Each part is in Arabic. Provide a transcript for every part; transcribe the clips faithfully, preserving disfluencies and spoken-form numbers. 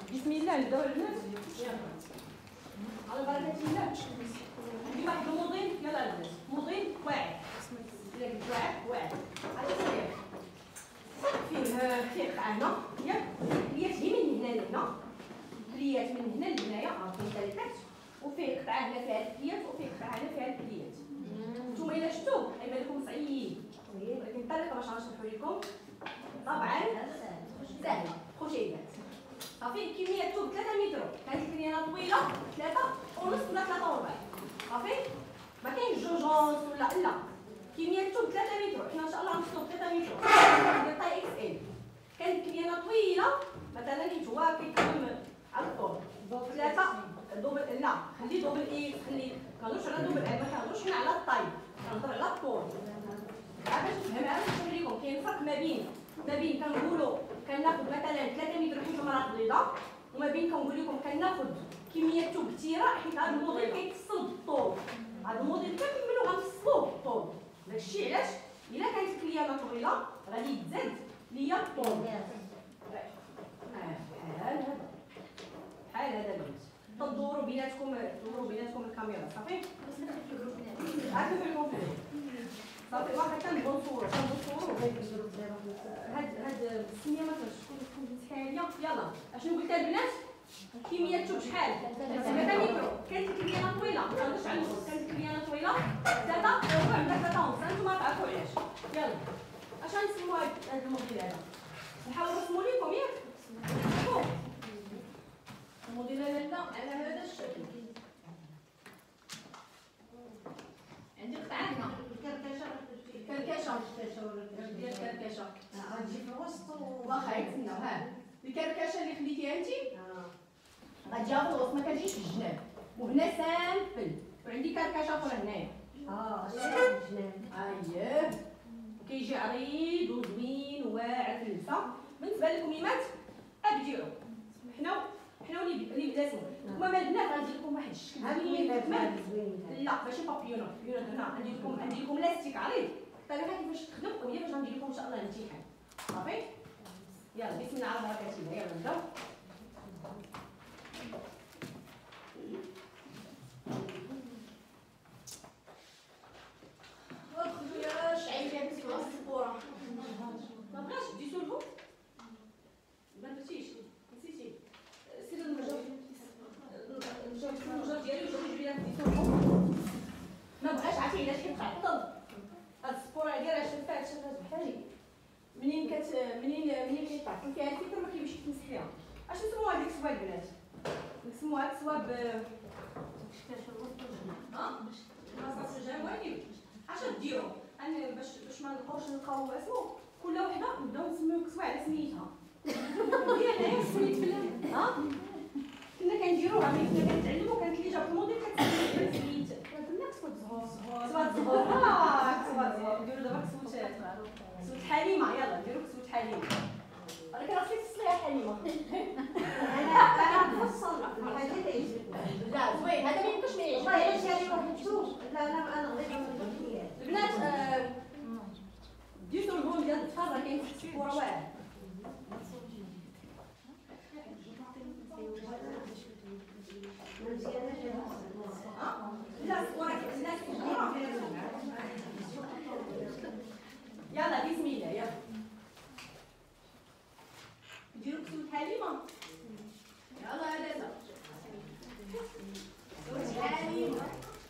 بسم الله نبداو البنات. يلا على بركة الله. عندي واحد الموضوع يلا البنات. موضوع واعر. إلا قلت واعر واعر. هذا صغير. فيه فيه قطعة هنا ياك الكليات هي من هنا لهنا. الكليات من هنا لهنايا عرفتي حتى لتحت. وفيه قطعة هنا فيها الكليات وفيه قطعة هنا فيها الكليات. نتوما إلا شفتوه غيبان لكم صعيب. ولكن الطريقة باش غنشرحو لكم طبعا سهل خوشيات. صافي كمية توب ثلاثة متر، كانت الكريانة طويلة ثلاثة ونص ولا ثلاثة وربع. صافي ما كاينش جوج ونص ولا لا، كمية توب ثلاثة متر، حنا ان شاء الله غنوصلو ثلاثة متر ديال طاي اكس ال. كانت الكريانة طويلة مثلا حيت هو كيتخدم على الطول ثلاثة دوبل لا خلي دوبل اكس خلي كنهضروش على دوبل ال، ما كنهضروش حنا على الطاي كنهضر على الطول. باش تفهم عاد نشرح لكم كاين فرق ما بين ما بين كنقولوا كناخذ مثلا ثلاثة متر حيت مرات بيضاء وما بين كنقول لكم كناخذ كميه توب كثيره حيت هذا الموديل كيتصل بالطول. هذا الموديل كنكملوا غنفصلوه بالطول. داكشي علاش الا كانت الكليانه طويله غادي تزاد ليا الطول. بحال هذا بحال هذا البنات. تدوروا بيناتكم تدوروا بيناتكم الكاميرا صافي. عرفتوا في الكونفيرونس صافي واحد كنبغيو نصورو كنبغيو نصورو هاد هاد السميه ما كنتش تكون متحاليه. يلا اشنو قلت البنات؟ كميه توب شحال؟ ثلاثة متر. كانت الكريانه طويله ما كنهضرش على النص، كانت الكريانه طويله ثلاثة وربع ولا ثلاثة ونص. انتما تعرفوا علاش. يلا اش غنسموا هاد الموديل هذا؟ نحاول نرسمو لكم ياك شوفوا الموديل هذا على هذا الشكل. عندي قطعه هنا الكركشه الكركشه ديال الكركشه غتجي في الوسط واخا يتسناو. ها الكركشه اللي خديتيها انت غتجيها في الوسط ما كتجيش في الجناب وهنا سامبل وعندي كركشه اخرى هنايا. اه الجناب اييه وكيجي عريض وزوين وواعر في اللبسه. بالنسبه لكم يمات ابديو حنا حنا اللي بداتو هما مال البنات غندير لكم واحد الشكل زوين. لا ماشي بابيونات بيونات هنا غندير لكم غندير لكم لاستيك عريض. الطريقه كيفاش تخدم وهي باش غندير لكم ان شاء الله الامتحان. صافي يلا بسم الله على بركه الله. يلا نبداو. ودخلوا يا شعيب يا بنتي بلاصه الكره ما بغاش ديتو لهم ما درتيش نسيتي سير المجر المجر ديالي وجوج بيان ديتو لهم ما بغاش. عرفتي علاش كتعطل هاد السبوره هادي راه شفتها شفتها بحالي منين كت منين منين كيتعطل فيها الفكره ما كيمشيش يتمسح فيها. اش نسموها هذيك السوا البنات؟ نسموها السوا ب ها باش الجوانب. اش ديروا انا باش باش ما نبقاوش نلقاو اسمو كل وحده نبداو نسميو كسوه على سميتها. هي هنايا سميت في ها كنا كنديروها ملي كنا كنتعلموا كانت اللي جاب الموديل كتسميت سميت كنا كسوه زهور كسوه زهور اه كسوه زهور. نديرو دابا كسوه كسوه حليمه. يلا نديرو كسوه حليمه. ولكن راسي تفصليها حليمه. انا انا نفصل الحاجات يعجبني. لا زوين هذا ما يمكنش ما يعجبنيش. والله الا شي ما حبتوش. لا لا انا غير البنات ديتو الهون ديال الطفل راه كاين في السبوره واعر. لا السبوره لا السبوره يلا بسم الله. يلا نديرو كسوة حليمة. يلا هذا كسوة حليمة.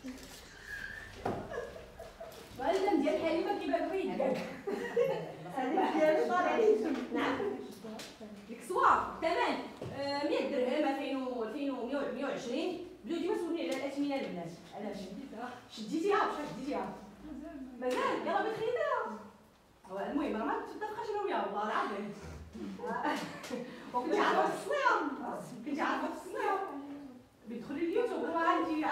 والدم ديال الحليمة كيبان في يدك. هذه ديال الشارع. نعم الكسوة ثمن مية درهم ألفين ومية وعشرين. بلودي ما سولني على الأثمنة البنات. علاش شديتيها بشحال شديتيها؟ مازال يلا بغيت خديتيها. المهم راه ما تتفقاش انا وياها والله العظيم. وكنتي عارفه في الصيام كنتي عارفه في الصيام بتدخلي اليوتيوب راه عندي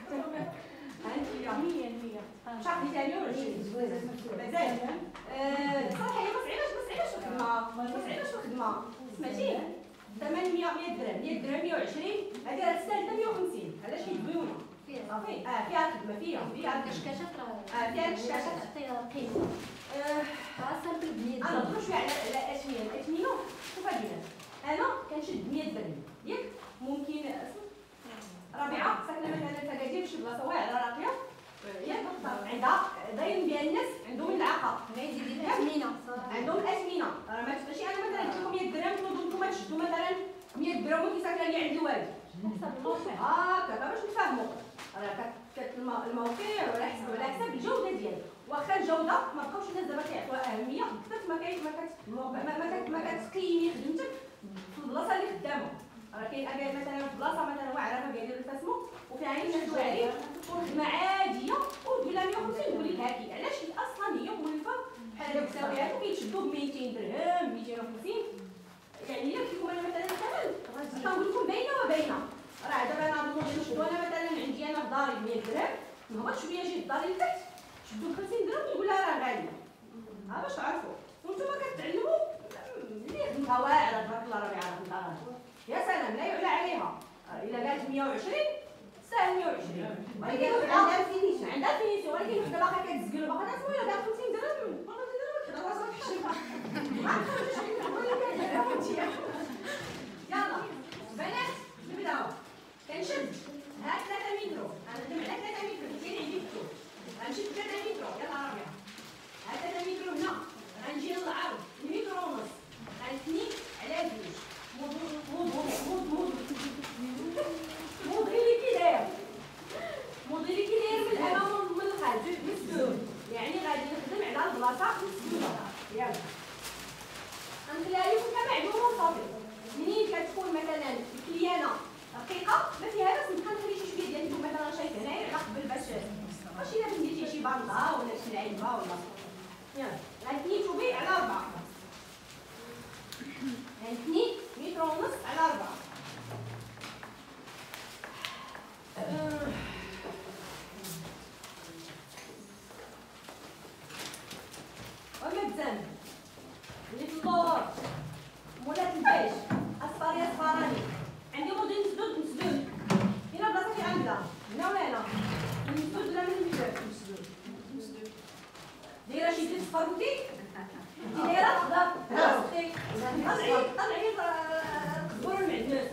عندي مية مية شحال خديتها مية وعشرين مازال. صراحه هي ما صعيباش ما صعيباش الخدمه ما صعيباش الخدمه. سمعتي ثمانمية مية درهم مية درهم مية وعشرين هذه راه تستاهل مية وخمسين. علاش حيت زوينه صافي. اه فيها الخدمه فيها فيها الكشكاشات راه اه فيها الكشكاشات تعطيها قيمه. خاصة بالبنية. أنا نهضروا شوية على الأثمنة. الأثمنة شوف البنات أنا كنشد مية درهم غير ديال الناس عندهم العاقه عندهم الاثمنه. راه ماشي انا مثلا قلت لكم مية درهم تنوضوا نتوما تشدوا مثلا مية درهم وكيسافر لي عند الوالد هكا باش نفهموا. راه الموقع ولا حسب ولا حسب الجوده ديالو. واخا الجوده ما بقاوش الناس دابا كيعطوها اهميه اكثر ما كاين ما كتقيمي خدمتك في البلاصه اللي خدامه. راه كاين اكاد مثلا في بلاصه مثلا واعره ما كيديروا التسمو وفيها غير الناس واعرين وخدمه عاديه وتقول لها مية وخمسين تقول لك هاكي. علاش؟ حيت اصلا هي مولفه بحال هاد الساويات وكيتشدوا ب ميتين درهم ميتين وخمسين. يعني الا قلت لكم انا مثلا الثمن كنقول لكم باينه وباينه. راه دابا انا غادي نشدو انا مثلا عندي انا في داري ب مية درهم نهبط شويه نجي للدار لتحت شدو ب خمسين درهم ونقول لها راه غاليه. ها باش تعرفوا وانتم كتعلموا اللي خدمتها واعره تبارك الله راه يعرف خدمتها يا سلام لا يعلى عليها. الا قالت مية وعشرين ساهل مية وعشرين ولكن عندها فينيسيون عندها فينيسيون ولكن وحده باقا كتزقلو باقا تسمو الا قالت خمسين درهم خمسين درهم كدا راسها تحشمها يلا بنات نبداو. كنشد ها ثلاثة متر انا ندم على ثلاثة متر كاين عندي الطول غنشد ثلاثة متر يلا ربيع ها ثلاثة متر هنا غنجي للعرض متر ونص غنثني على جوج مود مود مود مود مود غير اللي كي داير مود اللي كي داير من الامام ومن الخلف مسدود يعني غادي نخدم على البلاصه مسدوده. يلا غنخليها لكم كمعلومه وصافي. منين كتكون مثلا الكليانه رقيقه ما فيها لا نبقى نخلي شي شويه ديال الثوم مثلا شايف هنايا على قبل باش ماشي لازم ندير شي بانطا ولا شي لعيبه ولا. يلا غنثني توبي على أربعة غنثني متر ونص على أربعة. وما تزن اللي في اللور مولات البيج اصفر يا صفراني عندي موديل مسدود مسدود هنا بلاصه في عندها هنا ولا هنا مسدود ولا من المسدود مسدود مسدود دايره شي زيت صفروتي دايره خضر راسك طلعي طلعي قبروا المعدنوس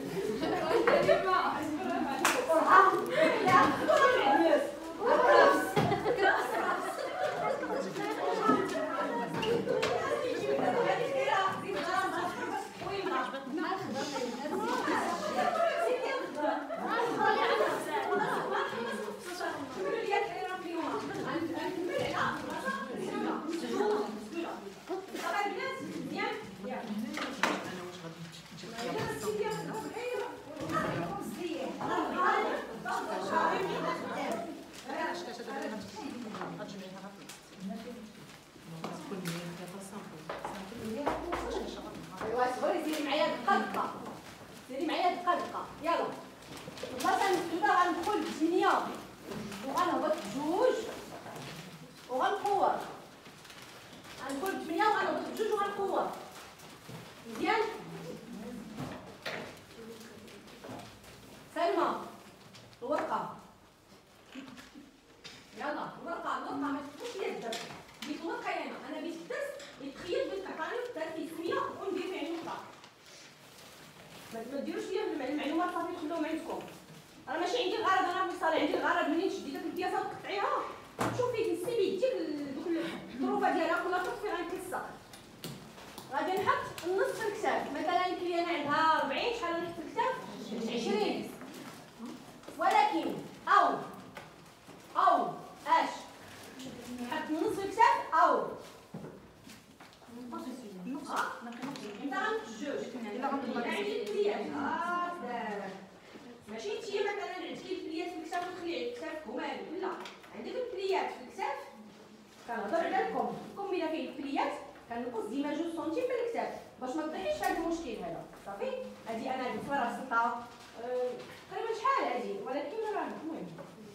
لا قبروا المعدنوس سيري معايا دقه دقه سيري معايا دقه دقه. يلا البلاصه المسدوده غندخل بثمانية وغنهبط بجوج وغنقور غندخل بثمانية وغنهبط بجوج وغنقور مزيان. سلمى الورقه يلا الورقه الورقه ما تكونش هي الدرس بيت الورقه هنا انا بيت الدرس يتخيل بيت عطاني في الدرس يسميه وندير فيه نقطه ما ديروش ليا المعلومات صافي خلوهم عندكم. راه ماشي عندي الغرض انا مصالح عندي الغرض منين تشدي داك البياسه وتقطعيها شوفي تنسي بيديك دوك الظروفه ديالها كل طرف فيها نكسر. غادي نحط النص في الكتاب مثلا الكليانه عندها أربعين شحال نحط في الكتاب عشرين ولكن او او اش نحط النص في الكتاب او انت غنحط جوج عندي الكليات هكذا ماشي انتي مثلا عندك الكليات في الكتاب وتخلي الكتاب كمال لا عندك الكليات في الكتاب كنهضر على الكم الكم الا فيه الكليات كنقص ديما جوج سنتيم في الكتاب باش ما تطيحيش في هذا المشكل هذا صافي. هادي انا درت راه سلطه تقريبا شحال هادي ولكن راه المهم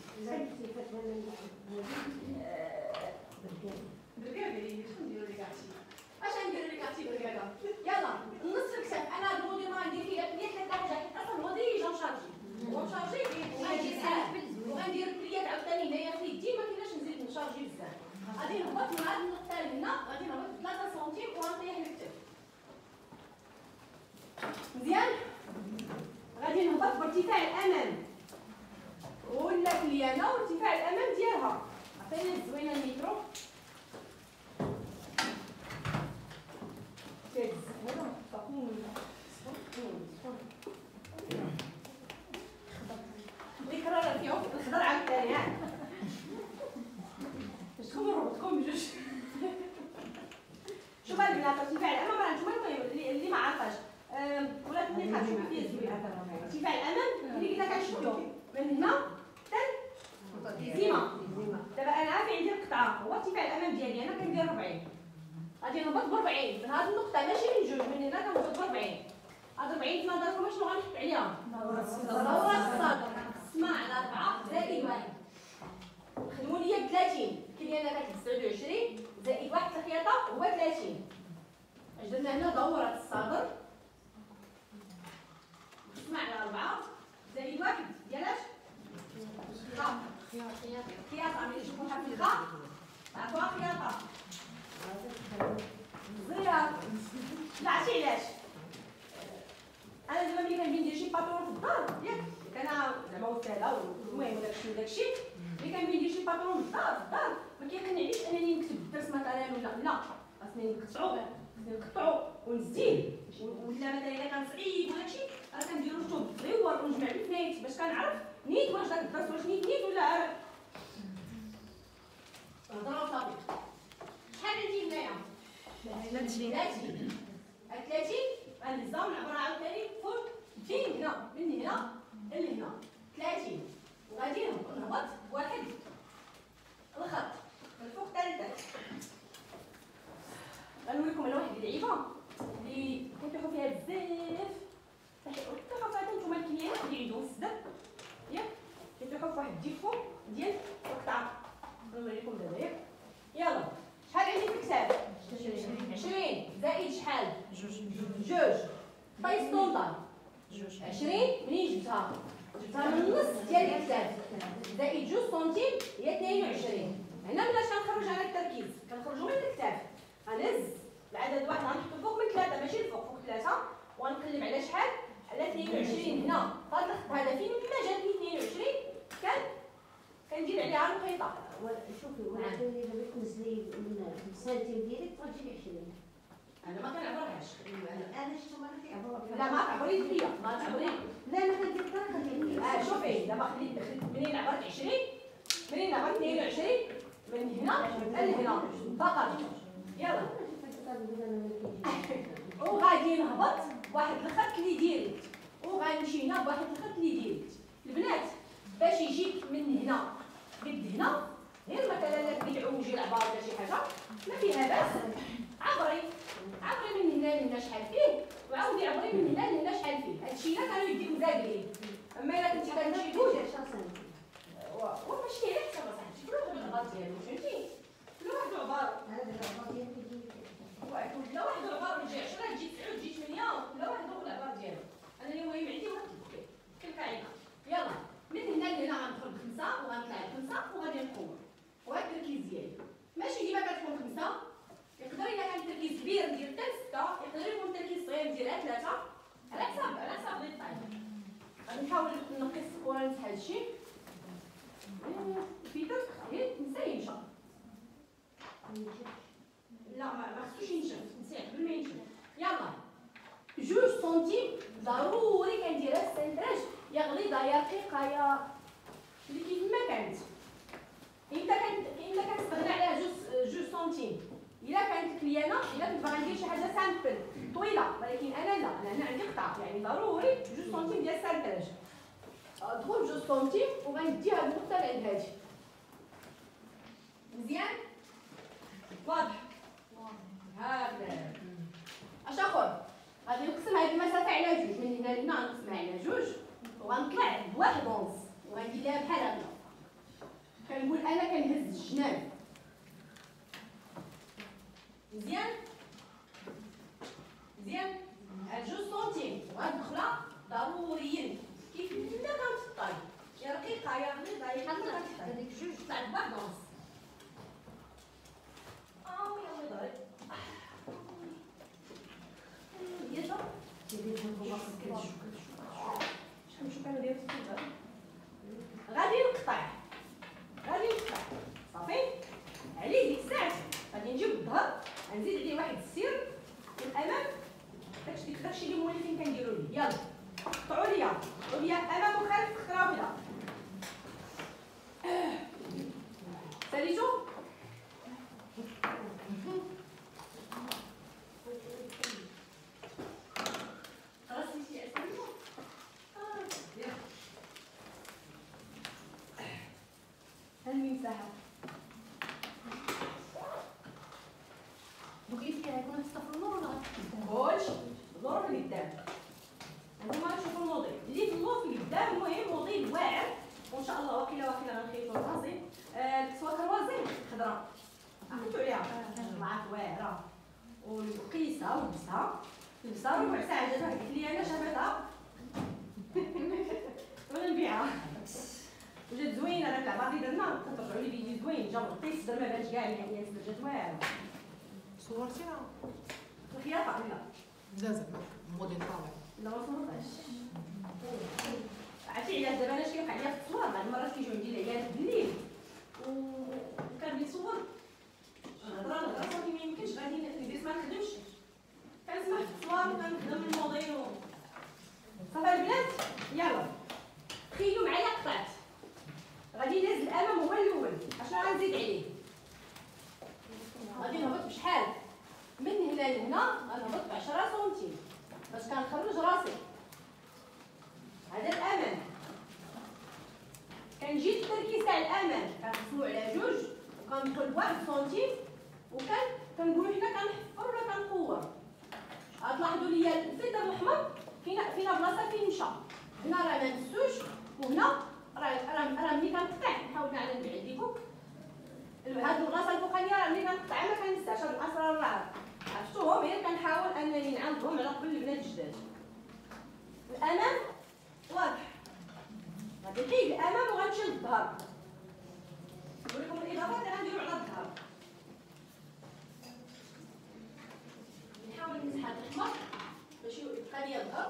بركابي شنو نديرو لك عرفتي اش غنديرو لك عرفتي بركابه. يلا النص في الكتاب انا هاد الموديل ما غندير فيه كليات ثلاثه حاجات اصلا الموديل يجي مشارجي ومشارجي وغندير وغندير الكليات عاوتاني هنايا في يدي ما كايناش نزيد نشارجي بزاف. غادي نهبط من هاد النقطه لهنا غادي نهبط ثلاثة سنتيم وغنطيح الكتاب مزيان. غادي نهبط بارتفاع الامام ولا كليانه وارتفاع الامام ديالها عطيني الزوينه الميكرو تهز هذا تقوم ذكرى فيهم الخضر عاوتاني ها شكون ربطكم بجوج شوف هاد البنات ارتفاع الامام راه نتوما المهم اللي, اللي ما عرفاش ولا ملي بقات شوف فيه الزوينه ارتفاع الامام اللي قلنا كنشدو من هنا حتى ديما دابا انا عارفه عندي القطعه هو ارتفاع الامام ديالي انا كندير أربعين غادي نهبط ب أربعين من هاد النقطه ماشي من جوج من هنا كنهبط ب أربعين هاد أربعين في نظركم شنو غنحط عليها دورة الصدر تسمع على أربعة زائد واحد خدموا ليا ب ثلاثين كاين انا كانت تسعة وعشرين زائد واحد الخياطه هو ثلاثين اش درنا هنا دورة الصدر تسمع على أربعة زائد واحد ديال اش خياطه خياطه ملي تشوفوها في الخاء عرفوها خياطه زيار لا عرفتي علاش انا دابا ملي كنبغي ندير شي باترون في الدار ياك انا زعما وساله المهم وداكشي وداكشي ملي كنبغي ندير شي باترون في الدار في الدار ما كيخلينيش انني نكتب الدرس مثلا ولا لا خاصني نقطعو خاصني نقطعو ونزيد ولا مثلا الا كان صعيب ولا شي راه كنديرو شطوب صغيور ونجمع بين اثنين باش كنعرف نيت واش داك الدرس واش نيت نيت ولا عارف هضره وصافي شحال عندي هنايا ثلاثين ثلاثين غنهزها ونعبر عاوتاني فوق فين هنا من هنا لهنا ثلاثين وغادي نهبط واحد الخط من الفوق حتى لتحت غنوريكم انا واحد اللعيبه اللي كنطيحوا فيها بزاف كيطيحوا فيها نتوما الكليات اللي عندهم الصدر ياك كيطيحوا في واحد الديفو ديال القطعه غنوريكم دابا ياك يلا شحال عندي في الكتاب عشرين زائد شحال جوج جوج طيس طونطال جوج عشرين منين جبتها جبتها من النص ديال الكتاب زائد جوج سنتيم هي اثنين وعشرين هنا ملاش غنخرج على التركيز كنخرجوا من الكتاب غنهز العدد واحد غنحطو فوق من ثلاثه ماشي الفوق فوق ثلاثه وغنقلب على شحال على اثنين وعشرين هنا هذا الخط هذا فين ما جاتني اثنين وعشرين كان كندير عليها الخيطه شوفي وعاودي دابا تنزلي من السنتيم ديالك ترجعي عشرين انا ما كنعبرهاش انا شفتو ما كيعبروا لا ما تعبريش بيا ما تعبريش لا انا كندير الطريقه ديالي اه شوفي دابا خليت منين عبرت عشرين منين عبرت اثنين وعشرين من هنا لهنا فقط يلا وغادي نهبط بواحد الخط اللي ديريت وغنمشي هنا بواحد الخط اللي ديريت البنات باش يجيك من هنا قد هنا غير مثلا لا تبغي تعوجي العبار ولا شي حاجه ما فيها باس عبري عبري من هنا لهنا شحال فيه وعاودي عبري من هنا لهنا شحال فيه هادشي الا كانوا يديك مزاقلين اما الا كنتي كتمشي توجي وماشي هي حساب صاحبتي كل واحد العبار ديالو فهمتي كل واحد العبار هذا العبار ديالك كيجي كل واحد العبار تجي عشرة تجي تسعة تجي ثمانية كل واحد هو العبار ديالو انا اللي المهم عندي واحد الكتاب كالقاعده يلا من هنا لهنا غندخل بخمسه وغنطلع بخمسه وغادي نقوم وهذا التركيز ديالي ماشي ديما كتكون خمسه يقدر الا كان التركيز كبير ندير حتى سته يقدر يكون التركيز صغير نديرها ثلاثه على حساب على حساب الطايب غادي نحاول نقص ونمسح هذا الشيء في درك غير نسى ينشف لا ما خصوش ينشف نسيح قبل ما ينشف يلا جوج سنتيم ضروري كنديرها السنتراج يا غليظه يا رقيقه يا اللي كيف ما كانت الا كانت الا كنستغنى عليها جوج جوج سنتيم الا كانت لي انا الا كنت باغا ندير شي حاجه سامبل طويله ولكن انا لا انا هنا عندي قطعه يعني ضروري جوج سنتيم ديال السنتراج دخل جوج سنتيم وغندي هاد النقطه لعند هادي مزيان واضح هكذا اش اخر غادي نقسم هاد المسافه على جوج من هنا لهنا غنقسمها على جوج وغنطلع بواحد ونص وغندير ليها بحال هكذا كنقول انا كنهز الجناب مزيان مزيان هاد جوج سنتيم وهاد الدخله ضروريين كيف ما كانت في الطاي يا رقيقه يا غليظه يا حتى هذيك جوج طلع بواحد ونص اه يا ضرب يا ضرب شنو كانوا دايرين في الدار غادي نقطع غادي نقطع صافي فين كنديروا ليه. يلا قطعوا ليا قطعوا ليا امام وخلف خطره وحده. ساليتو خلاص نمشي اساليتو. اه يلا هل المساحه دوك كيف كيكون الصف النور ولا غتقدم؟ كلشي اللور في القدام. هانتوما غتشوفوا الموديل اللي في اللور في القدام. المهم موديل واعر وان شاء الله واكله واكله غنخيطو راسي. الكسوه كروازي خضراء عقلتو عليها طلعت واعره وقيسه ولبسها لبسها ربع ساعه جاتها قالت لي انا شافتها وانا نبيعها وجات زوينه. انا كلعبه اللي درنا كترجعوا لي فيديو زوين جاب القيس در ما بانش كاع يعني جات واعره. صورتيها؟ الخياطه لا لا زعما موديل طالع. لا ما صورتهاش. عرفتي علاش دابا انا شي وقع ليا في التصوير بعض المرات كيجيو عندي العيال بالليل وكان بيصور نهضر نهضر صافي ما يمكنش غادي ندير ما نخدمش كنسمع في التصوير وكنخدم الموديل و صافي البنات يلا تخيلوا معايا قطعت غادي نهز الامام هو الاول. اشنو غنزيد عليه؟ غادي نهبط بشحال؟ من هنا لهنا غنهبط ب عشرة سنتيم باش كنخرج راسي. هذا الامام كنجي التركيز تاع الامام كنقسمو على جوج وكندخل بواحد سنتيم وكان كنقولوا حنا كنحفر ولا كنقور. غتلاحظوا ليا الفلتر الاحمر فينا فينا بلاصه فين مشى. هنا راه ما نسوش وهنا راه راه راه ملي كنقطع نحاول كاع نبعد لكم هاد البلاصه الفوقانيه راه ملي كنقطعها ما كنساش هاد الاسرار راه عرفتوهم غير كنحاول انني نعاودهم على قبل البنات الجداد. الامام واضح غادي نحيد الامام وغنمشي للظهر. نقول لكم الاضافات اللي غنديرو على الظهر. نحاول نمسح هاد الاحمر باش يبقى ليا الظهر.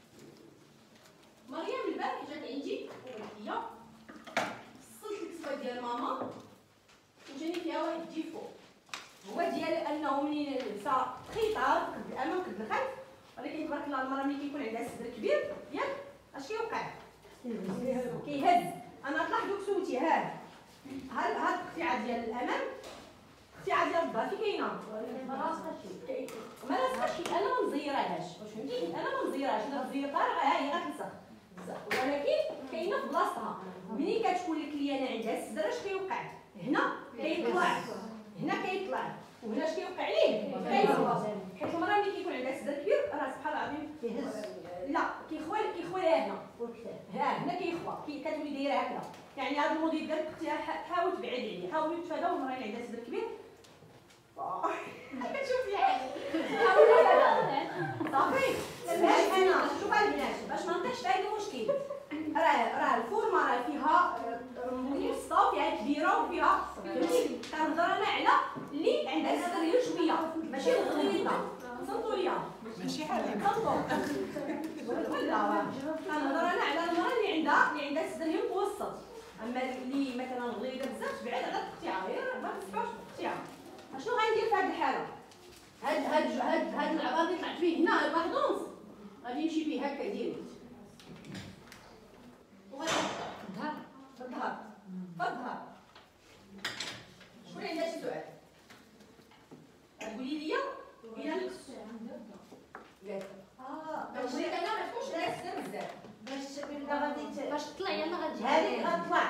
مريم البارح جات عندي وقالت لي صلت الكسوه ديال ماما وجاني فيها واحد الديفو هو ديال انه منين لبسها خيطه قد الامام قد الخلف. ولكن تبارك الله المراه ملي كيكون عندها الصدر كبير ياك اش كيوقع؟ كيهز. انا تلاحظوا كسوتي هاد هاد هاد القطيعه ديال الامام القطيعه ديال الظهر في كاينه ما راسكاش ما لازمش انا ما مزيرهاش واش فهمتي. انا ما مزيرهاش انا زيرتها راه ها هي غتلصق ولكن كاينه في بلاصتها. ملي كتكون الكليانه عندها الصدر اش كيوقع؟ هنا كيطلع هنا كيطلع وهنا اش كيوقع ليه؟ كيهبط. حيت المراه ملي كيكون عندها الصدر كبير راه سبحان الله العظيم كيهز لا كيخوى كيخوى هنا ها هنا كيخوى كتولي دايره هكذا. يعني هذا الموديل ديالك اختي حاول تبعد عليه حاولي تفاداو المراه اللي عندها صدر كبير. كتشوفي حالي صافي باش انا شوف البنات باش ما نطيحش في هذا المشكل. راه راه الفورمه راه فيها متوسطه وفيها كبيره وفيها فهمتي. كنهضر انا على اللي عندها الصدر غير شويه ماشي الغليظه. صنتوا ليا ماشي حاليا. صنتوا ولا كنهضر انا على المراه اللي عندها اللي عندها الصدر غير متوسط. اما اللي مثلا غليظه بزاف بعيد على التقطيعه غير ما تسمعش التقطيعه. اشنو غندير في هذه الحاله؟ هاد هاد هاد هاد العبار اللي طلعت فيه هنا هاد واحد ونص غادي نمشي فيه هكا ديريكت وغادي نقطع الظهر الظهر الظهر. شكون عندها شي سؤال؟ غتقولي لي الى ياك اه باش انا ما تكونش راسنا بزاف باش بلا غادي باش تطلع يلا غتجي هذه غتطلع.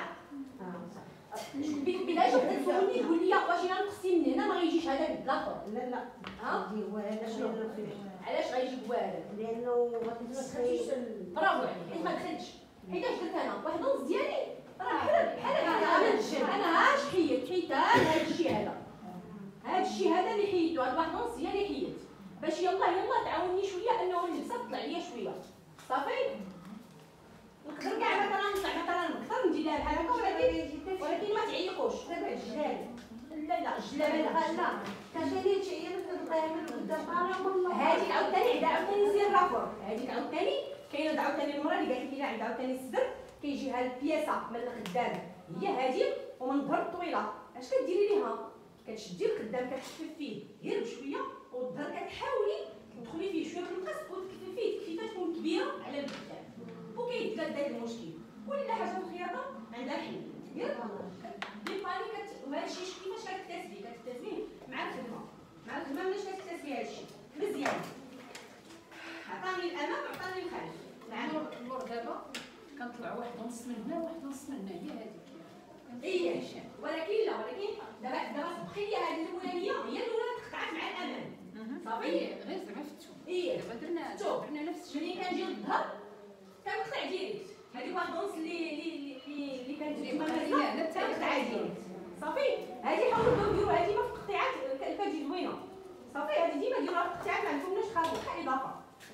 بلا جبت تسولني تقول لي واش الا نقصي من هنا ما غيجيش هذا بالاخر. لا لا ها غادي واعر شنو؟ علاش غيجيب واعر؟ لانه غادي تسخي برافو عليك حيت ما دخلتش. حيت اش درت انا واحد ونص ديالي راه بحال بحال هكا انا هاش حيدت حيت هذا الشيء هذا هذا الشيء هذا اللي حيدته هاد واحد ونص ديالي حيدت باش يلا يلا تعاوني شويه انه اللبسه تطلع ليا شويه صافي. نقدر كاع مثلا نطلع مثلا نقدر ندير لها بحال هكا ولكن ولكن ما تعيقوش. دابا الجلال لا لا الجلابه لا لا كتجيني تعير كتبقى من قدام انا والله هذيك عاوتاني عندها عاوتاني زير لاخر. هذيك عاوتاني كاينه عاوتاني المراه اللي قالت لي عندها عاوتاني الصدر كيجيها البياسه من القدام هي هذه ومن الظهر طويله. اش كديري ليها؟ كتشدي القدام كتخفف فيه غير بشويه والظهر كتحاولي تدخلي فيه شويه بالمقص وتكفي فيه تكون كبيره على الكتاب وكيتقاد هذا المشكل. كل حاجه في الخياطه عندها حل ياك ديبالي كت وهذا الشيء كيفاش كتكتسبي كتكتسبيه مع الخدمه مع الخدمه مليش كتكتسبي هذا الشيء مزيان. عطاني الامام عطاني الخلف. اللور اللور دابا كنطلع واحد ونص من هنا وواحد ونص من هنا هي هذيك. ايه ولكن لا ولكن دابا دابا تبقي هذه الاولانيه هي الاولى تقطعت مع الامام صافي غير زعما في التوب. ايه دابا درنا شوف درنا نفس الشيء. ملي كنجيو للظهر كنقطع ديريكت هذيك واحد الدونس اللي اللي اللي اللي كانت تما نازله كنقطع ديريكت صافي. هذه حاولوا نديروا هذه ما في التقطيعات كتجي زوينه صافي. هذه ديما ديروها في التقطيعات ما عندكمناش خاصو بحال اضافه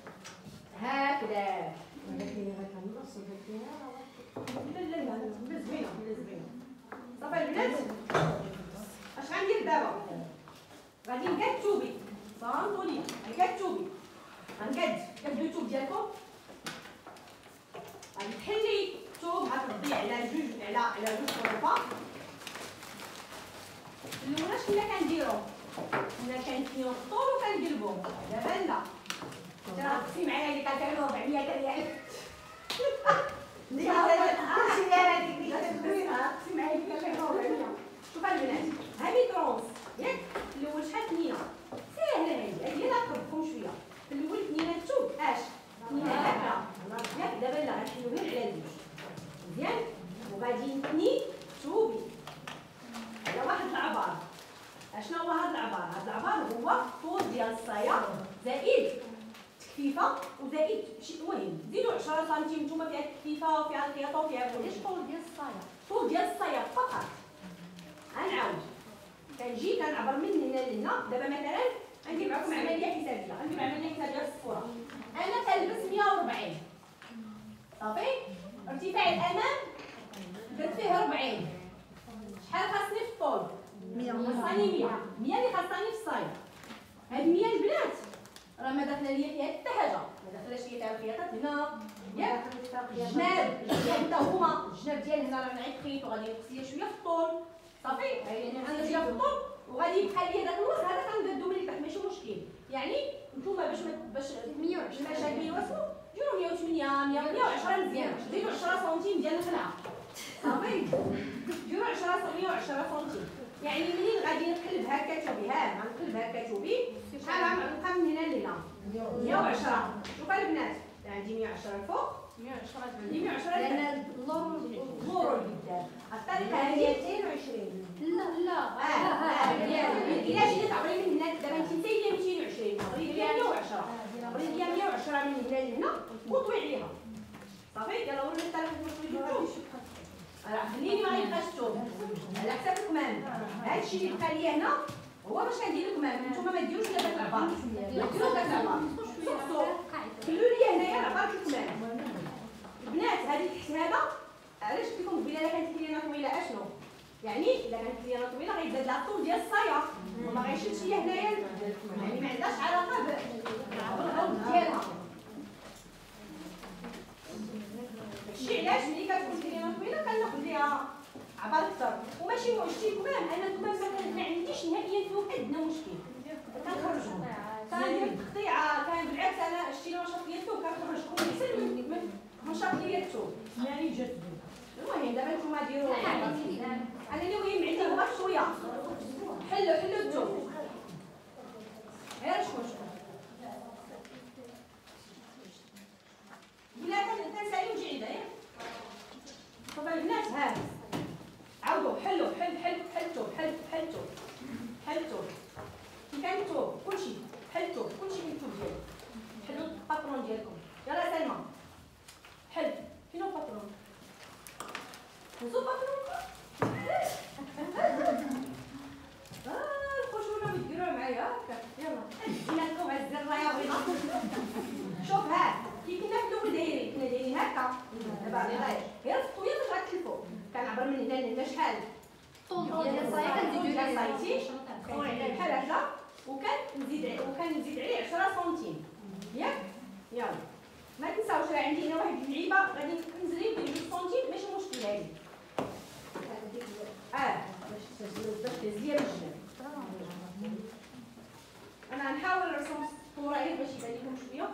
هكذا. ولكن غير كنص فيها لا لا لا لا زوينه لا زوينه صافي البنات. اش غندير دابا؟ غادي نكتوبي صامتوني نكتوبي غنكد كدو التوب ديالكم غادي تحلي التوب غتردي على جوج على على جوج طرفات. الاولى اش كنا كنديرو؟ كنا كنثنيو الطول وكنقلبو. دابا لا ترى قسي معايا اللي كتعملو أربعمية ريال شوف البنات هذه درونس ياك الاول شحال ثنينه ساهله هذه هذه لا تقربكم شويه. في الاول ثنينه التوب اش ثنينه هكا ياك. دابا لا غنحلو غير على جوج مزيان وغادي نثني توبي على واحد العبار. اشنو هو هذا العبار؟ هذا العبار هو طول ديال الصايه زائد تكفيفه وزائد شي المهم زيدوا عشرة سنتيم نتوما فيها التكفيفه وفيها الخياطه وفيها كلشي. ليش طول ديال الصايه؟ طول ديال الصايه فقط. غنعاود كنجي كنعبر من هنا لهنا. دابا مثلا غندير معكم عمليه حسابيه غندير عمليه حسابيه في الصوره. انا كنلبس مية وأربعين صافي. ارتفاع الامام درت فيه أربعين. شحال خاصني في الطول؟ مية. خاصني مية. مية اللي خاصني في الصايه. هاد مية البنات راه ما داخله ليا فيها حتى حاجه ما داخلاش ليا فيها الخياطات هنا ياك الجناب حتى هما الجناب ديال هنا راه نعيط خيط وغادي ينقص ليا شويه في الطول صافي. يعني عندي شويه في الطول وغادي يبقى ليا داك الوسط هذا كندردو من تحت ماشي مشكل. يعني نتوما باش باش مية وعشرين باش هاد مية واسمو ديروا مية وثمانية مية وعشرة مزيان. زيدوا عشرة سنتيم ديال الخلعه صافي. ديروا عشرة مية وعشرة سنتيم. يعني منين غادي نقلب هكا توبي ها غنقلب هكا توبي شحال غنبقى من هنا لهنا؟ مية وعشرة. شوفوا البنات عندي مية وعشرة الفوق مية وعشرة عندي مية وعشرة لان اللور اللور قدام. الطريقه هذه ميتين وعشرين. لا لا اه الا جيتي تعبري من هنا دابا انت سايله ميتين وعشرين عبري ليا مية وعشرة عبري ليا مية وعشرة من هنا لهنا وطوي عليها صافي. يلا وريني الطريقه كيفاش تطوي الثوب. راه خليني ما يبقاش الثوب على حساب الكمام. هادشي اللي بقى ليا هنا هو باش كندير الكمام. نتوما ما ديروش داك العبار ما ديروش داك العبار صوصو خلوا لي هنايا العبار الكمام. البنات هذه تحت هذا علاش قلت لكم قبيله الا كانت لينا طويله اشنو يعني الا كانت لينا طويله غيزاد لها الطول ديال الصايه وما غيشدش ليا هنايا يعني ما عندهاش علاقه بالعرض ديالها. داكشي علاش ملي كتكون لينا طويله كناخذ ليها عبار اكثر وماشي مشكل كمام. انا الكمام ما عنديش نهائيا فيهم ادنى مشكل كنخرجهم كندير تقطيعه. كان بالعكس انا شتي نشاط ديال الثوب كنخرجكم احسن من نشاط ديال الثوب يعني جات. المهم دابا نتوما ديروا انا اللي مهم عندي هو شويه حلوا حلوا الثوب غير شكون شكون بلا تنسالي وجعيده ياك. طبعا البنات ها عاودوا حلوا حل حل حل الثوب حل حل الثوب حل الثوب كي كان الثوب كلشي حل الثوب كلشي من الثوب ديالك. حلوا الباترون ديالكم. يلا سلمى حل. فين الباترون؟ نزو الباترون اه الخشونه بيديروها معايا هكا. يلا جينا لكم على الزر يا بغينا. شوف ها كي كنا في الاول دايرين كنا دايرين هكا دابا غير الطويل باش غتلفوا. كنعبر من هنا لهنا شحال الطول ديال الصايه كنزيدو ديال صايتي طوي عليه بحال هكا وكنزيد وكنزيد عليه عشرة سنتيم ياك. يلا ما تنساوش راه عندي هنا واحد اللعيبه غادي نزري ندير جوج سنتيم ماشي مشكل هادي اه باش باش تهز ليا الجناب. انا غنحاول نرسم الصوره هي صغير باش يبان لكم شويه.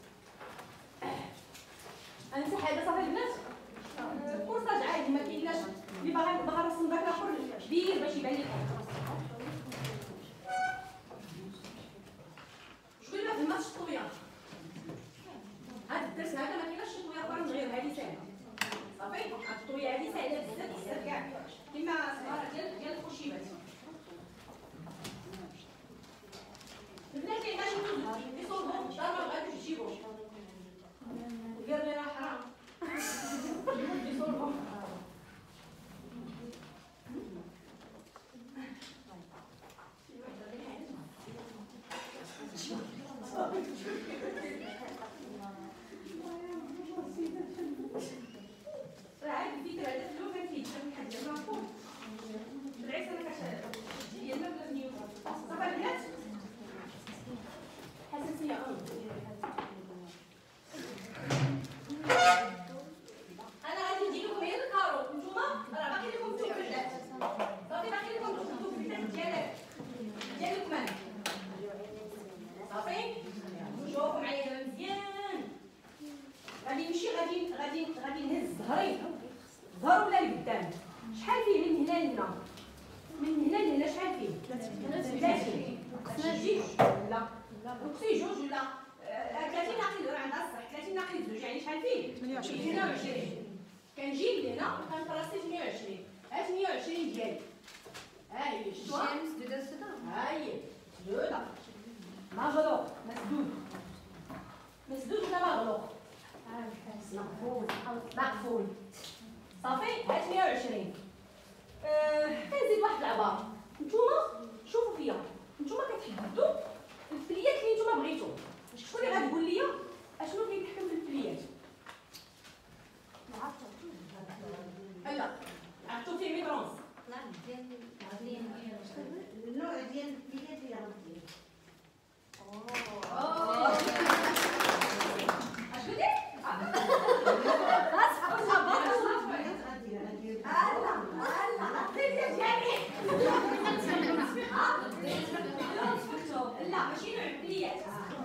غنمسح هذا صافي البنات. كورساج عادي ما كاينلاش اللي باغا باغا نرسم داك الاخر كبير باش يبان لكم. شكون اللي ما فهماتش الطويه؟ هاد الدرس هذا ما كاينلاش شي طويه اخرى غير هذه ساهله. صافي هاد الطويه هذه ساهله بزاف بزاف كاع كيما الصغار ديال ديال الخشيبات. البنات اللي غادي يصوبوا دار ما بغاتوش تجيبوا دير لي راه حرام يصوبوا. راه عاد الفكره هذا في الاول كان كيتجي من حد المعقول بالعكس انا كتجي ديالنا بلا في نيوتن. صافي البنات حساسيه انا غادي ندير لكم غير الكارو. نتوما راه باقي لكم التوفيلات صافي باقي لكم التوفيلات ديال ديال الكمام. صافي شوفوا معايا دابا مزيان. غادي نمشي غادي غادي غادي نهز ظهري ظهر ولا لقدام. شحال فيه من هنا لهنا؟ من هنا لهنا شحال فيه؟ ثلاثين. خصنا لا نقصي جوج ولا ثلاثين ناقص راه عندها الصح. ثلاثين ناقص زوج يعني شحال فيه؟ ثمانية وعشرين. كنجيب لهنا وكنطراسي ثمانية وعشرين. ها ثمانية وعشرين ديالي. ها هي شفتوها؟ ها هي مسدودة مغلوق مسدود مسدود ولا مغلوق؟ مقفول مقفول. صافي ها ثمانية وعشرين. كنزيد واحد العبارة. نتوما شوفوا فيا نتوما كتحددوا الفليات اللي نتوما بغيتو. شكون اللي غتقول لي اشنو كيتحكم في الفليات؟ لا عرفتو فيه ميكرونس النوع ديال البليات اللي غندير. اوه اش قلتي؟ خلاص حط الاباط لا لا الفليات ديالي لا ماشي نوع الفليات.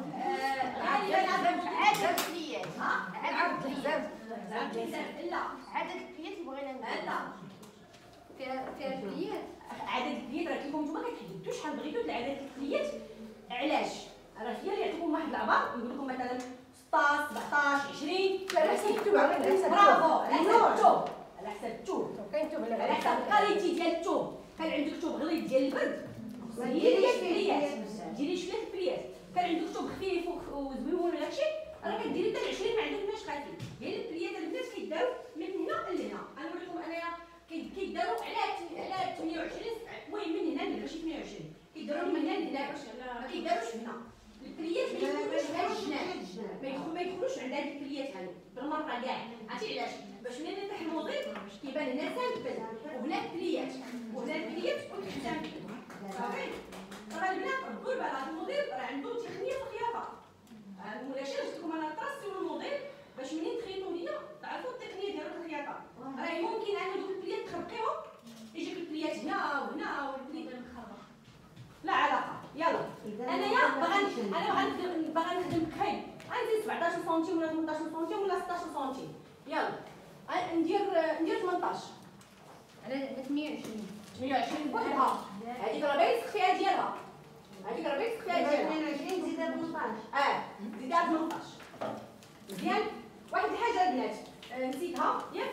عدد الفليات عدد الحزام لا عدد الفليات اللي بغينا ندير لا فيها فيها الفليات. عدد الفليات راه كيكون نتوما كتحددوا شحال بغيتوا د عدد الفليات. علاش؟ راه هي اللي يعطيكم واحد العبار يقول لكم مثلا ستطاش سبعطاش عشرين ثلاثين. برافو على حسب الثوب على حسب الثوب كاين توب على حسب الكاليتي ديال الثوب. كان عندك ثوب غليظ ديال البرد ديري شويه الفليات ديري شويه الفليات. كان عندك ثوب خفيف وزويون ولا داكشي راه كديري حتى عشرين ما عندكش خفيف. هي الفليات البنات كيداروا من هنا لهنا. انا نوريكم انايا كيداروا على على ثمانية وعشرين. المهم من هنا لهنا ماشي ثمانية وعشرين كيداروا من هنا لهنا ما كيداروش هنا. الفليات ما يدخلوش في هاد الجناب ما يدخلوا ما يدخلوش عند هاد الفليات هادو بالمره كاع. عرفتي علاش؟ باش ملي نفتح الموضيع كيبان هنا سامبل وهنا الفليات وهنا الفليات وتحت صافي. راه البنات ردوا البال هاد الموضيع راه عنده تقنيه في الخياطه. مولاش جبت لكم انا طراسيو الموضيع باش منين تخيطوا ليا تعرفوا التقنيه ديال الخياطه. راه ممكن انا دوك البليات تخربقيهم يجيك البليات هنا وهنا والبليات مخربقه لا علاقه. يلا انايا باغا انا باغا باغا نخدم بخيط غندير سبعطاش سنتيم ولا ثمنطاش سنتيم ولا ستطاش سنتيم. يلا ندير ندير ثمنطاش على ثمانية وعشرين. ثمانية وعشرين بوحدها. هذيك راه باين السخفيه ديالها هذيك راه باين السخفيه ديالها. اثنين وعشرين زيدها ثمنطاش. اه زيدها ثمنطاش. مزيان. واحد الحاجه البنات نسيتها ياك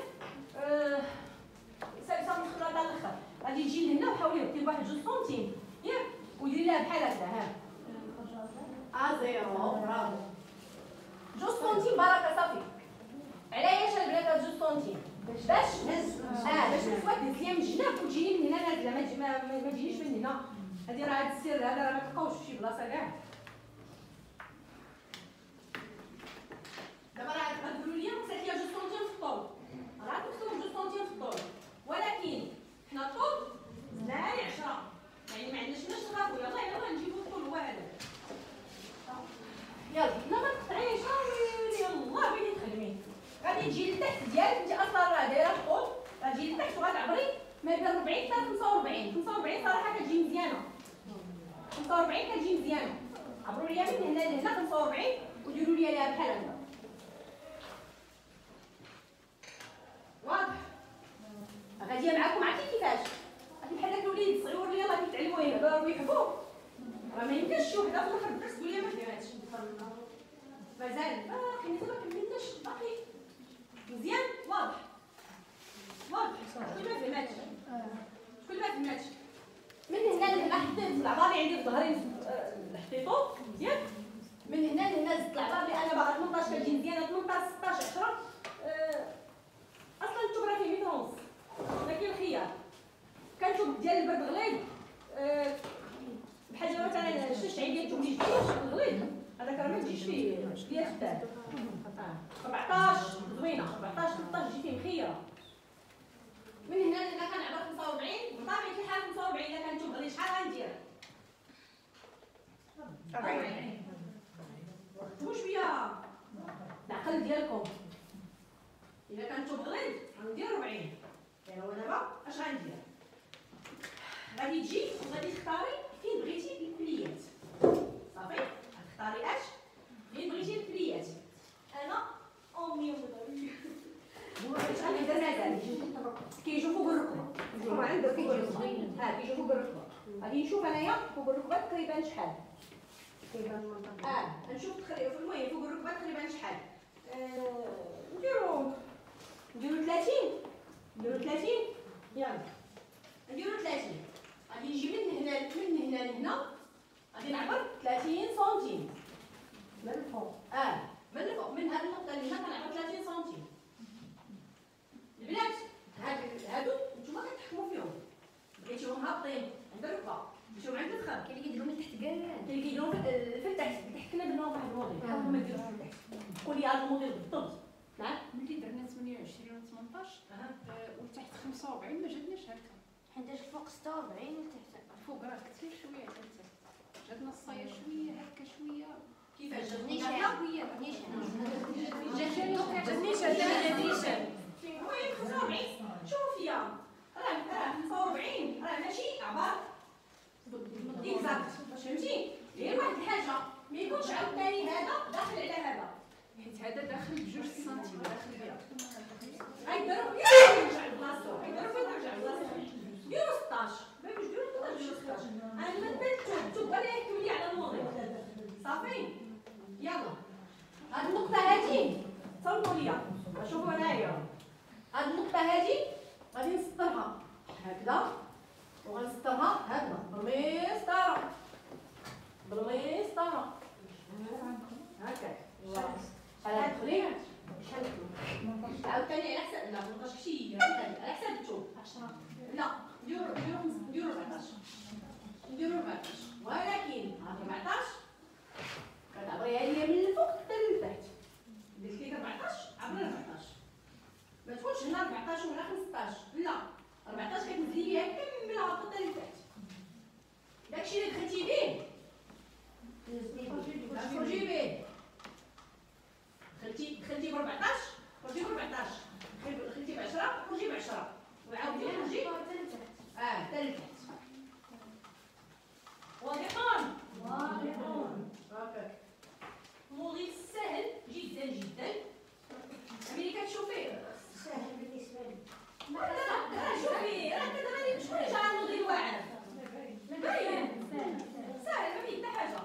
صافي صافي ندخلوا على الاخر. غادي تجي لهنا وحاولي ديري واحد جوج سنتيم ياك وديري لها بحال هكذا. ها ا زيرو برافو جوج سنتيم بركه صافي. علاش البنات هاد جوج سنتيم؟ باش نهز اه باش نسوات نهز ليا من الجناب وتجيني من هنا نازله ما ما تجينيش من هنا. هادي راه هاد السر هذا راه ما تلقاوش في شي بلاصه كاع. دابا راه غتقولوا لي نقصت ليا جوج سنتيم في الطول راه نقصتو جوج سنتيم في الطول ولكن حنا الطول زدنا لي عشرة يعني ما عندناش باش نخافوا. يلاه يلاه نجيبو الطول هو هذا. يلا لا ما تقطعيش يلاه بغيتي تخدمي غادي تجي لتحت ديالك. انت اصلا راه دايره الطول غتجي لتحت وغتعبري ما بين أربعين حتى خمسة وأربعين. خمسة وأربعين صراحه كتجي مزيانه. خمسة وأربعين كتجي مزيانه. عبروا لي من هنا لهنا خمسة وأربعين وديروا لي عليها بحال هكا. واضح؟ غاديه معاكم عرفتي كيفاش؟ غادي بحال هكا الوليد الصغيور اللي يلاه كيتعلموا يهضروا ويحكوا، راه ما يمكنش شي وحده في الاخر الدرس تقول لي ما فهمتش. مازال باقي مازال ما كملناش باقي. مزيان؟ واضح؟ واضح؟ شكون ما فهماتش؟ شكون ما فهماتش؟ من هنا لهنا حطيت العبار اللي عندي في ظهري حطيتو مزيان. من هنا لهنا زدت العبار اللي انا باغا ثمنطاش كتجي مزيانه ثمنطاش ستطاش عشرة. أه اصلا التوب راه فيه مية ونص، هذا كاين الخيار. كان التوب ديال البرد غليظ أه بحال دابا مثلا الشاش عين ديال التوب اللي جديد غليظ هذاك راه ما تجيش فيه ديال خدام. أربعطاش زوينه، أربعطاش ثلاطاش تجي فيه مخيره. من هنا لهنا كنعبر خمسة وأربعين، بطبيعة الحال خمسة وأربعين إلا كان التوب غليظ شحال غندير؟ أربعين. وقتو شويه العقل ديالكم. إلا كان التوب غليظ غندير أربعين. يعني هو دابا اش غندير؟ غادي تجي وغادي تختاري فين بغيتي البليات. صافي؟ غتختاري اش؟ فين بغيتي البليات. أنا أمي ومدري. شحال هذا مازال كيجيو فوق الركبه. طبعا عندك كيجيو ها كيجيو فوق الركبه. غادي نشوف انايا فوق الركبه تقريبا شحال. تقريبا اه نشوف تقريبا المهم فوق الركبه تقريبا شحال. نديرو نديرو ثلاثين. نديرو ثلاثين. يلا نديرو ثلاثين. غادي نجي من هنا من هنا لهنا غادي نعبر ثلاثين سنتيم من الفوق. اه من الفوق من هذه النقطه اللي هنا كنعبر ثلاثين سنتيم. البنات هادو نتوما كتحكموا فيهم. بغيتيهم هابطين عند الركبه مشيو عند الفخذ. كاين اللي كيديروا من تحت كاع، كاين اللي كيديروا في التحت. التحت كنا درنا واحد الموديل حاولوا ما ديروش في التحت. قول لي هذا الموديل بالضبط. نعم ملي درنا ثمانية وعشرين و ثمنطاش وتحت خمسة وأربعين ما جاتناش هكا. حيتاش فوق ستة وأربعين وتحت فوق راه كثير شويه حتى جاتنا الصايه شويه هكا شويه. كيفاش جاتني نيشان هكا؟ نيشان جاتنيش هذا نيشان. المهم خمسة وأربعين شوفي راه راه خمسة وأربعين راه ماشي عبار اكزاكت. فهمتي؟ غير واحد الحاجه ما يكونش عاوتاني هذا داخل على هذا، حيت هذا داخل بجوج سنتيم داخل بها. غيضرب يرجع لبلاصتو، غيضرب ويرجع لبلاصتو. ديرو ستطاش، ما باش ديرو ستطاش ديرو ستطاش. انا ما بديت تبقى لي يحكم لي على الموضوع. صافي؟ يلا. هاد النقطة هادي صوتوا ليا، شوفوا هنايا. هاد النقطة هادي غادي نسطرها هكذا وغنسطرها هكذا بالمسطرة. بالمسطرة. هكا. شحال هتدخلي؟ شحال تدخلي؟ عاوتاني على حساب لا مابقاش كشي على حساب التوب. عشرة. لا نديرو نديرو نديرو أربعطاش. نديرو أربعطاش ولكن هاد أربعطاش كتعبريها ليا من الفوق حتى للتحت. درت ليك أربعطاش عبري أربعطاش. ما تكونش هنا أربعطاش وهنا خمسطاش، لا أربعطاش كتنزلي بها كاملة حتى للتحت. داكشي اللي دخلتي بيه خرجي بيه. دخلتي دخلتي ب أربعطاش خرجي ب أربعطاش، دخلتي ب عشرة خرجي ب عشرة وعاودي خرجي اه حتى للتحت. واضحون؟ واضحون. هكاك. موضوع سهل جدا جدا. ملي كتشوفي سهل بالنسبة لي. لا لا شوفي راه كدابا شكون اللي جا الموضوع واعر؟ باين سهل ما فيه حتى حاجه.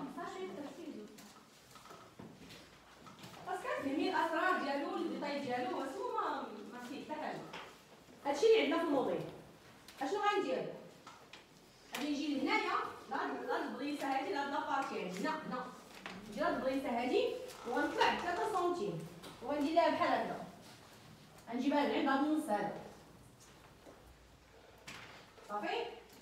بس كتفهمي الاسرار ديالو الديتاي ديالو واسمو ما ما فيه حتى حاجه. هادشي اللي عندنا في الموضوع. اشنو غندير؟ غادي نجي لهنايا لا لا البليصه هادي لا لابارتي هنا هنا نجي لهاد البليصه هادي وغنطلع ثلاثة سنتيم وغندير لها بحال هكا. غنجيبها لعند هاد النص هذا. صافي؟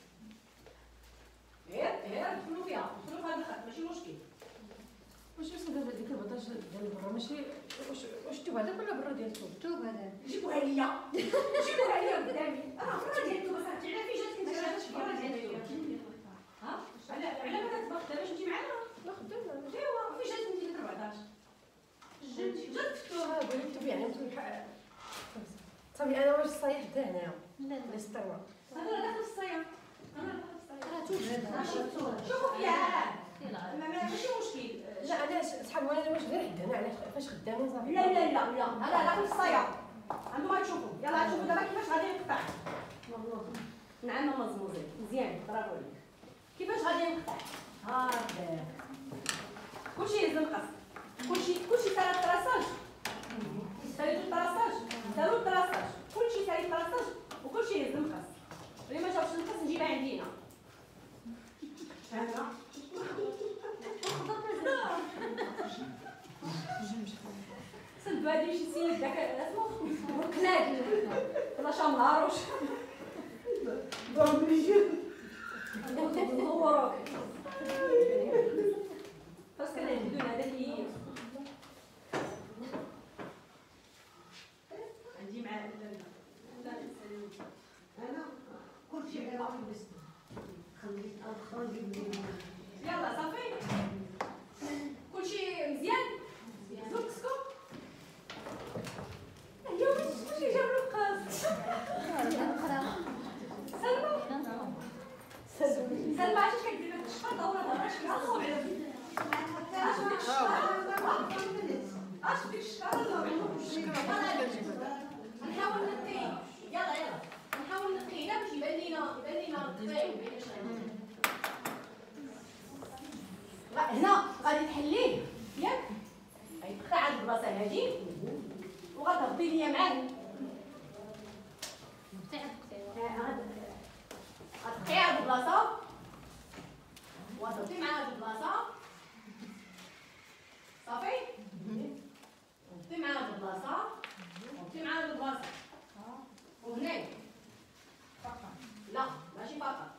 غير غير ندخلو فيها ندخلو في هاد الخط ماشي مشكل. واش يوصل هذا ديك البطاش ديال برا ماشي واش واش التوب هذاك ولا برا ديال التوب؟ توب هذا جيبوها ليا جيبوها ليا قدامي. راه برا ديال التوب اصاحبي على فين جاتك انت جاتك برا ديال التوب؟ ها؟ على على ما كتبغي دابا باش تجي معانا؟ لا خدامه ايوا فين جاتك انت ديك أربعطاش؟ جات في التوب. ها قولي التوب يعني انتم صافي انا واش صايح حتى هنايا لا لا لي سطروا انا داخل الصيام. انا داخل الصيام. راه توب هذا شوفوا فيها ما ماشي مشكل. لا علاش صحاب وانا واش غير حد هنا علاش فاش خدامين صافي. لا لا لا لا هذا لا في الصيا. عندهم غتشوفوا يلاه غتشوفوا دابا كيفاش غادي نقطع. نعم مزموزين مزيان برافو عليك. كيفاش غادي نقطع؟ هكذا. كلشي يهز المقص. كلشي كلشي سالا الطراساج. ساليتو الطراساج دارو الطراساج. كلشي سالي الطراساج وكلشي يهز المقص. اللي ما جاوبش المقص نجيبها عندي هنا. هنا. سد هادي شي سيد داك اسمو كناد ولا شاملاروش ضرب لي هو بس كان بدون هذاك هي عندي مع انا كل شيء على عقل خليت اخرج من يلا صافي كلشي مزيان زوج سكوب ايوا واش جاب القاص سلمى سلمى علاش كدير لك الشطه ولا ضربش فيها صوب على اش ديك الشطه اش ديك الشطه نحاول نقي يلا يلا نحاول نقي باش يبان لينا يبان لينا الطبيعي هنا غادي تحليه ياك غيتقطع هاد البلاصه هادي وغتهبطي ليا معاه غتقطعي هاد البلاصه وغتهبطي مع هاد البلاصه صافي هبطي مع هاد البلاصه وهبطي مع هاد البلاصه وهنايا لا ماشي فقط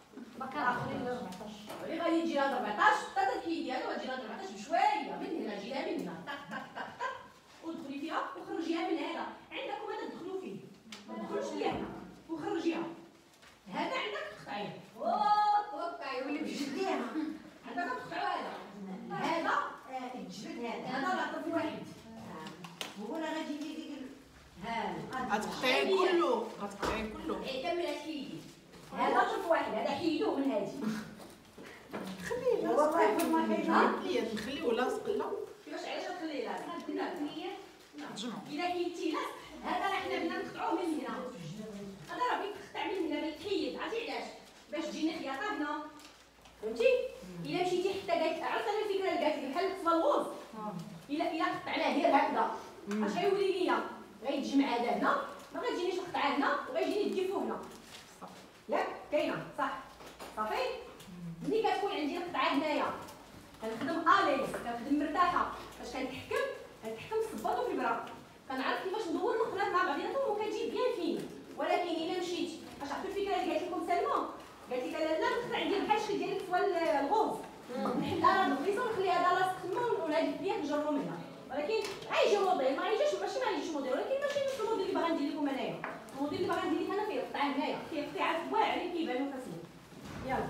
اللي غادي يجي لهاد أربعطاش حتى تحيدي هذا وتجي لهاد أربعطاش بشويه من هنا جيها من هنا طق طق طق طق ودخلي فيها وخرجيها من هذا عندكم هذا تدخلوا فيه ما تدخلوش ليا هنا وخرجيها هذا عندك تقطعيه اوب قطعي ولي بجديها عندك تقطعوا هذا هذا الجبد هذا هذا راه طرف واحد هو راه غادي يجي ديك هذا غتقطعي كله غتقطعي كله كمل تحيدي هذا طرف واحد هذا حيدوه من هادي خليه والله ما كاين ليه نخليوه لاصق لا كيفاش علاش غتخليه لاصق تجمعوا الا كاينتي لاصق هذا راه حنا بدنا نقطعوه من هنا هذا راه بغيت تقطع من هنا بالتحيد عرفتي علاش باش تجينا خياطه هنا فهمتي الا مشيتي حتى قالت عرفت انا الفكره اللي قالت لي بحال الكتفه الغوز الا الا قطعناه غير هكذا اش غيولي ليا غيتجمع هذا هنا ما غتجينيش نقطعها هنا وغيجيني الديفو هنا ياك كاينه صح صافي ملي كتكون عندي القطعه هنايا كنخدم اليس كنخدم مرتاحه باش كنتحكم كنتحكم في الصباط وفي البرا كنعرف كيفاش ندور الخلات مع بعضياتهم وكتجي بيان فين ولكن الا مشيت باش عرفتوا الفكره اللي قالت لكم سلمى قالت لك لا لا نقطع عندي بحال الشكل ديال الكتوه الغوز نحل راه البليصه ونخلي هذا لاصق تما ولا هاد البيات نجرو منها ولكن غيجي موديل ما غيجيش ماشي ما غيجيش موديل ولكن ماشي نفس الموديل اللي باغا ندير لكم انايا الموديل اللي باغا ندير لك انا فيه القطعه هنايا فيه قطيعات واعرين كيبانوا فاسدين يلا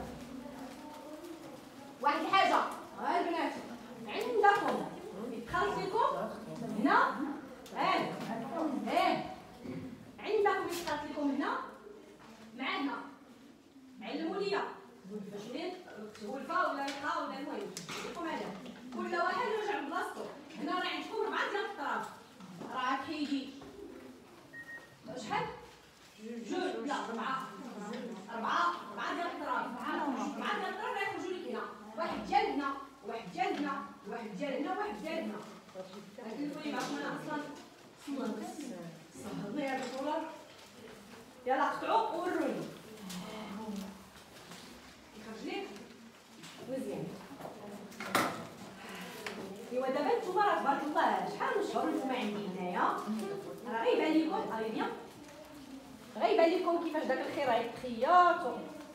واحد الحاجه ها البنات عندكم يتخلص لكم هنا هاد هاد عندكم يتخلص لكم هنا مع هنا علموا ليا باش منين تكتبوا الفا ولا الخا ولا المهم لكم هذا كل واحد يرجع لبلاصتو هنا راه عندكم اربعه ديال الطراف راه تحيدي شحال جوج لا اربعه اربعه اربعه ديال الطراف اربعه ديال الطراف غيخرجوا لك هنا واحد ديال هنا واحد ديال هنا واحد ديال هنا واحد ديال هنا كنقول لكم انا اصلا صهرني هذا الدولار يلا قطعوا ووروني يخرج لك مزيان ايوا دابا نتوما راه تبارك الله شحال من شهور نتوما عندي هنايا راه غيبان لكم هاي بيان غيبان لكم كيفاش داك الخير غيتخيط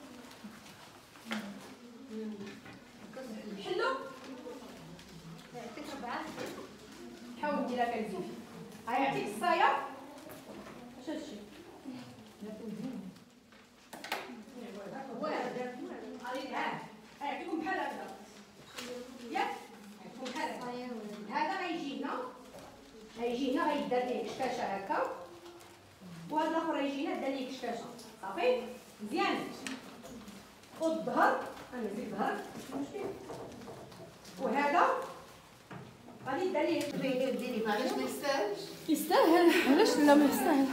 حلو يعطيك ربعه حاول ديرها كنزيف غيعطيك الصايه اش هادشي غيعطيكم بحال هكذا ياك غيعطيكم بحال هكذا هذا غيجي هنا غيجي هنا غيدار ليه كشكاشه هكا وهذا الاخر غيجي هنا دار ليه كشكاشه صافي مزيان خذ الظهر انا نزيد الظهر ماشي مشكل وهذا غادي دير ليه ديري ديري معليش ما يستاهلش. يستاهل، علاش لا ما يستاهل.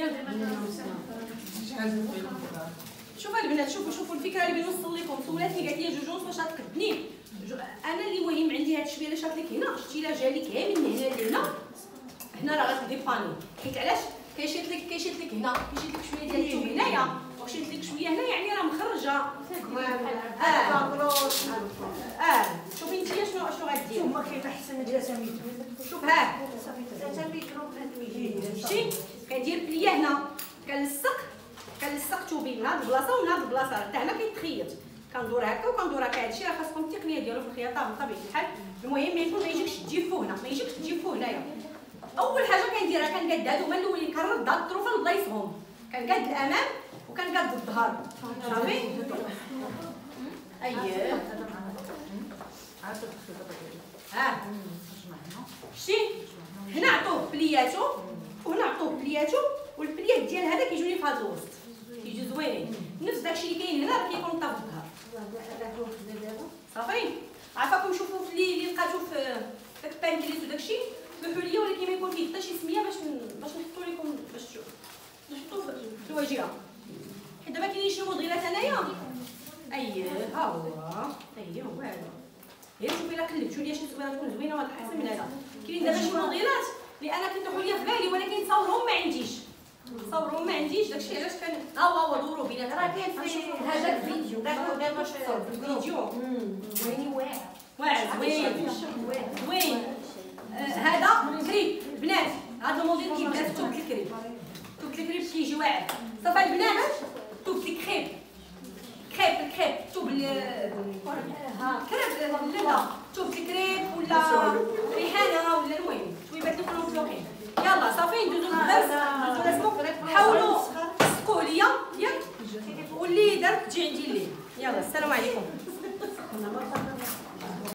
شحال شوفوا البنات، شوفوا شوفوا الفكره اللي بنوصل لكم. سولاتني قالت لي جوجونس واش غتقدني. انا اللي مهم عندي هاد الشويه اللي شات لك هنا، شتي لا جالي كامل من هنا لهنا، هنا راه غتديباني. حيت علاش كيشيط لك كيشيط لك هنا، كيشيط لك شويه ديال الثوب هنايا، وشيط لك شويه هنا، يعني راه مخرجه. اه اه شوفي انت شنو شنو غدير. ما كاين احسن ديال سميتو. شوف ها ثلاثة متر وثلاث شتي كندير بليه هنا، كنلصق كنلصق توبي من هاد البلاصه ومن هاد البلاصه حتى هنا كيتخيط. كندور هكا وكندور هكا. هادشي راه خاصكم التقنيه ديالو في الخياطه بطبيعه الحال. المهم ما يكون ما يجيكش تجيفو هنا، ما يجيكش تجيفو هنايا. اول حاجه كنديرها كنقاد هادو هما الاولين، كنرد هاد الطروفه لبلايصهم، كنقاد الامام وكنقاد الظهر. صافي اييه ها شتي هنا عطوه بلياتو وهنا عطوه بلياتو، والبليات ديال هذا كيجوني في هذا الوسط، كيجي زوينين. نفس داكشي اللي كاين هنا راه كيكون طاف الظهر. صافي عافاكم. شوفوا اللي اللي لقاتو في داك البانكليس وداكشي سمحوا لي، ولكن ما يكون فيه حتى شي سميه باش باش نحطوا لكم باش نحطوا في الواجهه. حيت دابا كاينين شي موديلات انايا. اييه ها هو اييه هو هذا. غير شوفي الا قلبتوا ليا شي صويره تكون زوينه وهاد احسن من هذا. كاينين دابا شي موديلات اللي انا كيطيحوا ليا في بالي، ولكن صورهم ما عنديش، صورهم ما عنديش. داكشي علاش كان ها هو هو دوروا بيناتنا. راه كاين في هذاك الفيديو داك باش الفيديو زوينين واعر واعر زوين زوين. هذا كريب بنات، هذا الموديل كيبدا في توب الكريب. توب الكريب كيجي واعر. صافي البنات توب الكريب كريب الكريب توب ها كريب لا لا توب الكريب ولا ريحانه ولا المهم شويبات اللي يكونوا مفلوقين. يلا صافي ندوزو للدرس. حاولوا تسقوا ليا ياك، واللي دارت تجي عندي الليل. يلا السلام عليكم.